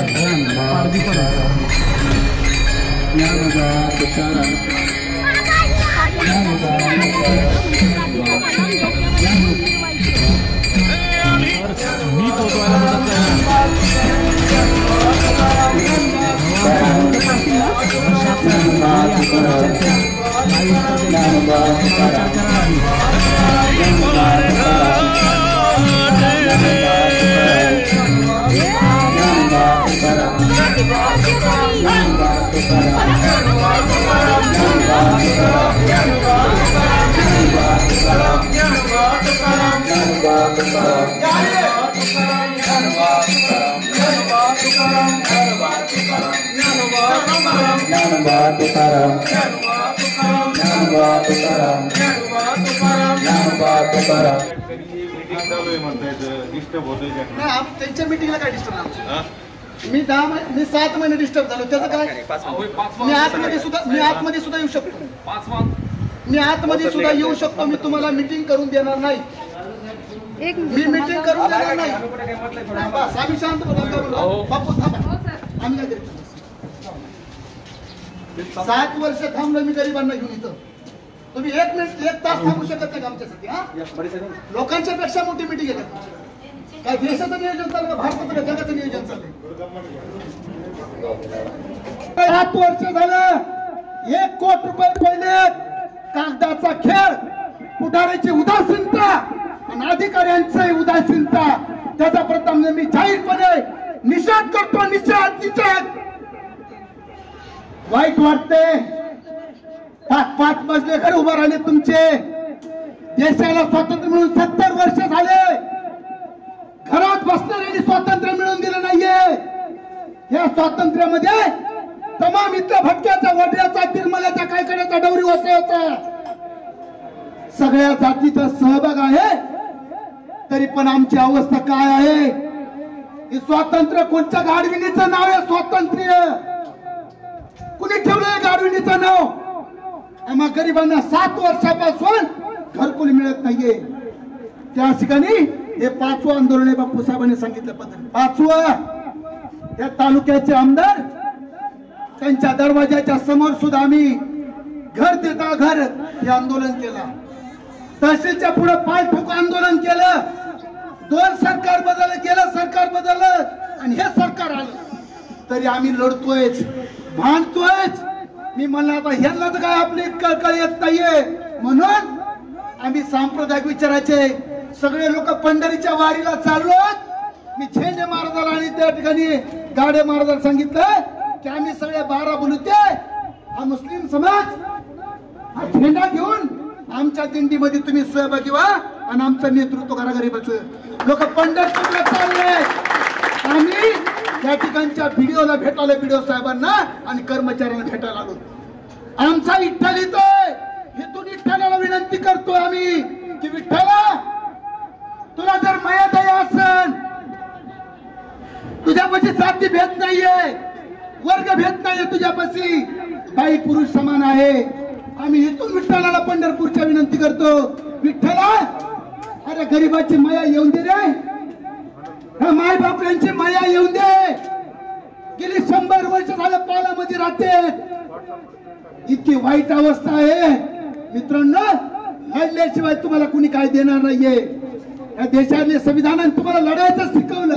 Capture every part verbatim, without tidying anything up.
त्यांच्या मीटिंगला काय डिस्टर्ब मी दहा मी सात महिने डिस्टर्ब झालो त्याचं काय मी आतमध्ये सुद्धा मी आतमध्ये सुद्धा येऊ शकतो मी आतमध्ये सुद्धा येऊ शकतो मी तुम्हाला मीटिंग करून देणार नाही मी मीटिंग करून देणार नाही बस आम्ही शांत बापू थांबा आम्ही काय सात वर्ष थांबलो मी गरिबांना घेऊन इथं तुम्ही एक मिनिट एक तास थांबू शकत नाही आमच्यासाठी हा लोकांच्या पेक्षा मोठी मीटिंग आहे काय देशाचं नियोजन चाललं भारताचं का जगाचं नियोजन चाललंय सात वर्ष झालं एक कोटी रुपये पहिले कागदाचा खेळ पुढाऱ्याची उदासीनता आणि अधिकाऱ्यांची उदासीनता त्याचा प्रथम मी जाहीरपणे निषेध करतो निषेध निषेध वाईट वाटते पाच पाच मजले घर उभं राहिले तुमचे देशाला स्वातंत्र्य मिळून सत्तर वर्ष झाले घरात बसणाऱ्यांनी स्वातंत्र्य मिळवून दिलं नाहीये या स्वातंत्र्यामध्ये तमाम इथल्या भटक्याचा वड्याचा तिरमल्याचा काय करायचा डवरी वसायचा सगळ्या जातीचा सहभाग आहे तरी पण आमची अवस्था काय आहे हे स्वातंत्र्य कोणत्या गाडविणीचं नाव आहे स्वातंत्र्य कुणी ठेवलंय गाडविणीचं नाव आम्हा गरिबांना सात वर्षापासून घरकुल मिळत नाहीये त्या ठिकाणी हे पाचवं आंदोलन आहे बापू साहेबांनी सांगितलं पद्धती पाचवं त्या तालुक्याचे आमदार त्यांच्या दरवाजाच्या समोर सुद्धा आम्ही घर देता घर हे आंदोलन केलं तहसीलच्या पुढे पाय ठोक आंदोलन केलं दोन सरकार बदललं केलं सरकार बदललं आणि हे सरकार आलं तरी आम्ही लढतोय भांडतोय मी म्हणलं आता ह्यांना तर काय आपली कळकळ येत नाहीये म्हणून आम्ही सांप्रदायिक विचाराचे सगळे लोक पंढरीच्या वारीला चाललो मी झेंडे महाराजाला आणि त्या ठिकाणी गाडे महाराजाला सांगितलं की आम्ही सगळे बारा बोलूते हा मुस्लिम समाज हा झेंडा घेऊन आमच्या दिंडीमध्ये तुम्ही सहभागी व्हा आणि आमचं नेतृत्व करा गरीबाचं लोक पंढरपूरला चालले आम्ही त्या ठिकाणच्या व्हिडिओला भेटायला व्हिडिओ साहेबांना आणि कर्मचाऱ्यांना भेटायला आलो आमचा विठ्ठल येतोय हेतून विठ्ठलाला विनंती करतोय आम्ही की विठ्ठला तुला जर माया दया असेल तुझ्यापाशी जाती भेद नाहीये वर्ग भेद नाहीये तुझ्यापाशी बाई पुरुष समान आहे आम्ही हेतून विठ्ठलाला पंढरपूरच्या विनंती करतो विठ्ठला अरे गरीबाची माया येऊन दे रे ह्या माय बापड्यांची माया येऊन दे गेली शंभर वर्ष झालं पालामध्ये राहते इतकी वाईट अवस्था आहे मित्रांनो लढल्याशिवाय तुम्हाला कुणी काय देणार नाहीये या देशाने संविधानाने तुम्हाला लढायचं शिकवलं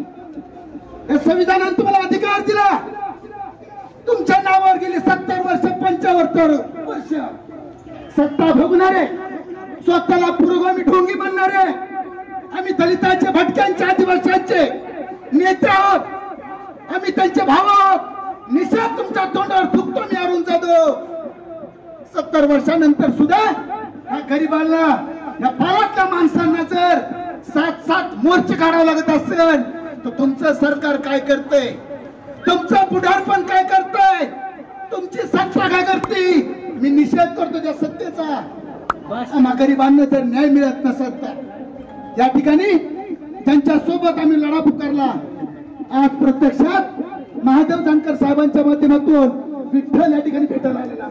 या संविधानाने तुम्हाला अधिकार दिला तुमच्या नावावर गेली सत्तर वर्ष पंचावत्तर वर्ष सत्ता भोगणारे स्वतःला पुरोगामी ढोंगी बनणारे आम्ही दलितांचे भटक्यांचे आदिवासींचे नेते आहोत आम्ही त्यांचे भाव आहोत निषेध तुमच्या तोंडावर थुकतो मी अरुण जाधव सत्तर वर्षानंतर सुद्धा या गरीबाला या पारातल्या माणसांना जर सात सात मोर्चे काढावं लागत असेल तर तुमचं सरकार काय करतंय तुमचं पुढारपण काय करतंय तुमची सत्ता काय करते मी निषेध करतो त्या सत्तेचा आम्हा गरीबांना जर न्याय मिळत नसत तर या ठिकाणी त्यांच्या सोबत आम्ही लढा पुकारला आज प्रत्यक्षात महादेव जानकर साहेबांच्या माध्यमातून विठ्ठल या ठिकाणी भेटायला आलेला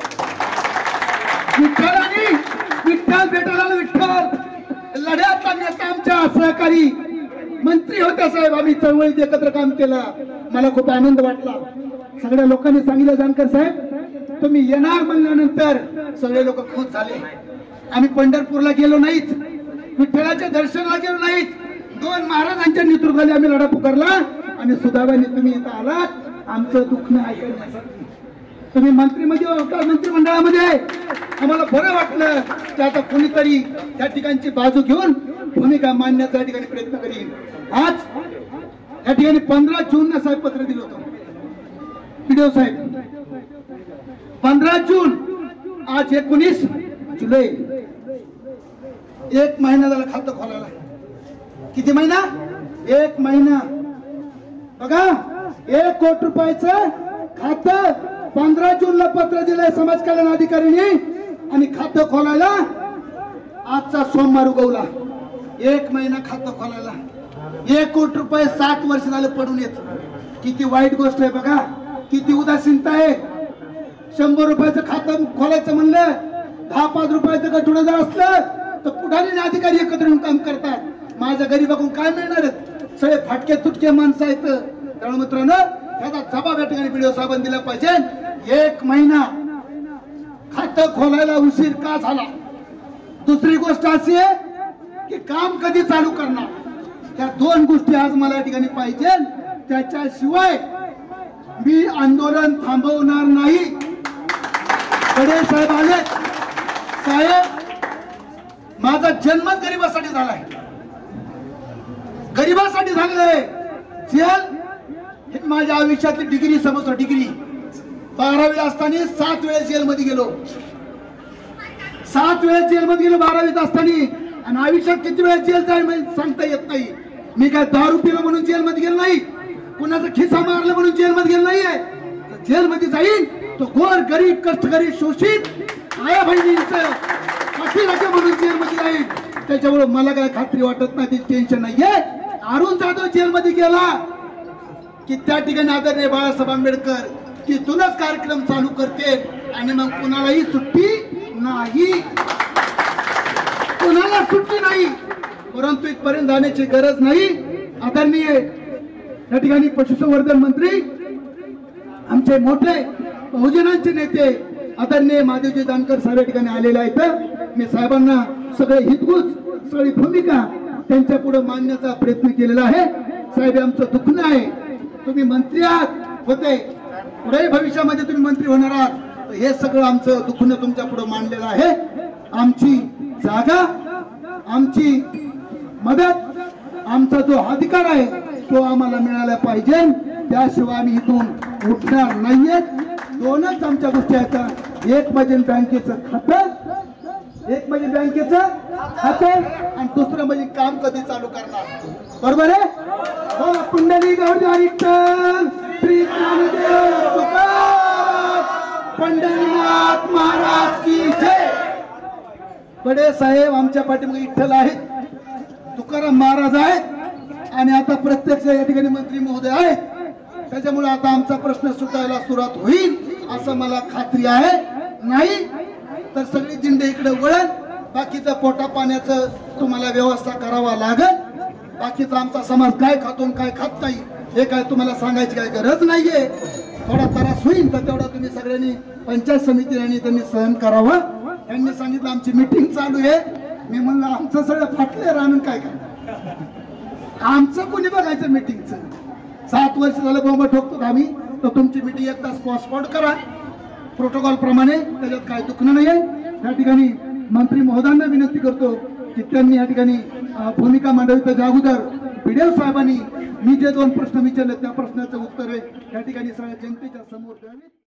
विठ्ठल आणि विठ्ठल भेटायला विठ्ठल लढ्याचा नेता आमच्या सहकारी मंत्री होत्या साहेब, आम्ही चळवळीत एकत्र काम केलं, मला खूप आनंद वाटला. सगळ्या लोकांनी सांगितलं जानकर साहेब तुम्ही येणार म्हणल्यानंतर सगळे लोक खुश झाले. आम्ही पंढरपूरला गेलो नाहीत, विठ्ठलाच्या दर्शनाला गेलो नाहीत, दोन महाराजांच्या नेतृत्वाखाली आम्ही लढा पुकारला आणि सुदैवाने तुम्ही इथं आलात आमचं दुखणं ऐकण्यासाठी. तुम्ही मंत्रीमध्ये होता, मंत्रिमंडळामध्ये, आम्हाला बरं वाटलं की आता कोणीतरी त्या ठिकाणची बाजू घेऊन भूमिका मांडण्याचा या ठिकाणी प्रयत्न करीन. आज या ठिकाणी पंधरा जून साहेब पत्र दिलं होतं पीडीओ साहेब, पंधरा जून, आज एकोणीस जुलै, एक महिना झाला खातं खोलायला. किती महिना? एक महिना. बघा, एक कोटी रुपयाचं खातं पंधरा जूनला पत्र दिलंय समाज कल्याण अधिकाऱ्यांनी आणि खातं खोलायला आजचा सोमवार उगवला. एक महिना खातं खोलायला, एक कोटी रुपये सात वर्ष झाले पडून येत. किती वाईट गोष्ट आहे बघा, किती उदासीनता आहे. शंभर रुपयाचं खातं खोलायचं म्हणलं, दहा पाच रुपयाचं गठुडं जर असलं तर पुढारी अधिकारी एकत्र येऊन काम करतात. माझ्या गरीबाकडून काय मिळणार आहेत? सगळे फाटके तुटके माणसं आहेत. त्यामुळे मित्रांनो त्याचा जबाब या ठिकाणी पीडीओ साहेबांनी दिला पाहिजे. एक महिना खातं खोलायला उशीर का झाला? दुसरी गोष्ट अशी आहे की काम कधी चालू करणार? त्या दोन गोष्टी आज मला या ठिकाणी पाहिजे. त्याच्याशिवाय मी आंदोलन थांबवणार नाही. कडे साहेब आले. साहेब, माझा जन्मच गरिबासाठी झालाय, गरिबासाठी झालेलं. जेल हे माझ्या आयुष्यातली डिग्री समजतो. डिग्री बारावी असताना सात वेळेस जेलमध्ये गेलो, सात वेळेस जेलमध्ये गेलो बारावीत असताना. आणि आयुष्यात किती वेळेस जेल जाईल सांगता येत नाही. मी काय दारू पिलो म्हणून जेलमध्ये गेलो नाही, कुणाचा खिसा मारला म्हणून जेलमध्ये गेलो नाहीये. जेलमध्ये जाईल तो गोर गरीब कष्टकरी शोषित आया बहिणींचं पाठीराखे म्हणून जेलमध्ये जाईल. त्याच्यामुळे मला काय खात्री वाटत नाही, टेन्शन नाहीये. अरुण जाधव जेलमध्ये गेला की त्या ठिकाणी आदरणीय बाळासाहेब आंबेडकर तिथूनच कार्यक्रम चालू करते आणि मग कुणालाही सुट्टी नाही, कुणाला सुट्टी नाही. परंतु इथपर्यंत जाण्याची गरज नाही. आदरणीय या ठिकाणी पशुसंवर्धन मंत्री, आमचे मोठे बहुजनांचे नेते आदरणीय महादेवजी जानकर साहेब या ठिकाणी आलेले आहेत. मी साहेबांना सगळे हितगुज, सगळी भूमिका त्यांच्या पुढे मांडण्याचा प्रयत्न केलेला आहे. साहेब, आमचं दुखणं आहे. तुम्ही मंत्री आहात होते, पुढे भविष्यामध्ये तुम्ही मंत्री होणार आहात. हे सगळं आमचं दुखणं तुमच्या पुढे मांडलेलं आहे. आमची जागा, आमची मदत, आमचा जो अधिकार आहे तो आम्हाला मिळाला पाहिजे. त्याशिवाय आम्ही इथून उठणार नाहीये. दोनच आमच्या गोष्टी आहेत. एक म्हणजे बँकेचं खातं, एक म्हणजे बँकेचं खातं आणि दुसरं म्हणजे काम कधी चालू करणार. बरोबर आहे? हो. पुंडलिक विठ्ठल, श्री ज्ञानदेव तुकाराम, पंढरीनाथ महाराज की जय. बडे साहेब आमच्या पाठीमागे विठ्ठल आहेत, तुकाराम महाराज आहेत आणि आता प्रत्यक्ष या ठिकाणी मंत्री महोदय आहेत. त्याच्यामुळे आता आमचा प्रश्न सुटायला सुरुवात होईल असं मला खात्री आहे. नाही तर सगळी दिंडे इकडे वळेल. बाकीचं पोटा पाण्याचं तुम्हाला व्यवस्था करावा लागेल. बाकीचा आमचा समाज काय खातो काय खात नाही हे काय तुम्हाला सांगायची काय गरज नाहीये. थोडा त्रास होईल तर तेवढा तुम्ही सगळ्यांनी पंचायत समितीने त्यांनी सहन करावं. त्यांनी सांगितलं आमची मीटिंग चालू आहे. मी म्हणलं आमचं सगळं फाटलं राहून काय काय आमचं कोणी बघायचं मीटिंगचं. सात वर्ष झालं बोंब ठोकतो आम्ही. तर तुमची मीटिंग एक तास पोस्टपोन करा प्रोटोकॉल प्रमाणे, त्याच्यात काय दुखणं नाहीये. या ठिकाणी मंत्री महोदयांना विनंती करतो की त्यांनी या ठिकाणी भूमिका मांडावी. त्याच्या अगोदर पीडीओ साहेबांनी मी जे दोन प्रश्न विचारले त्या प्रश्नाचं उत्तर या ठिकाणी सगळ्या जनतेच्या समोर द्यावे.